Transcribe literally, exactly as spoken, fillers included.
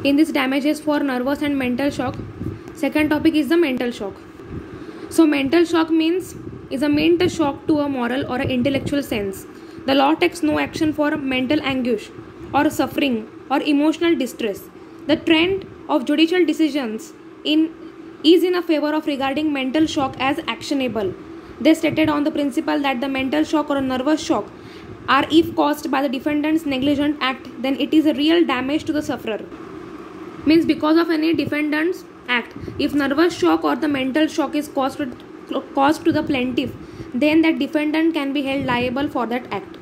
in this damages for nervous and mental shock. Second topic is the mental shock. So mental shock means is a meant shock to a moral or an intellectual sense. The law takes no action for mental anguish or suffering or emotional distress. The trend of judicial decisions in is in a favor of regarding mental shock as actionable. They stated on the principle that the mental shock or a nervous shock are if caused by the defendant's negligent act, then it is a real damage to the sufferer. Means because of any defendant's act, if nervous shock or the mental shock is caused, caused to the plaintiff, then that defendant can be held liable for that act.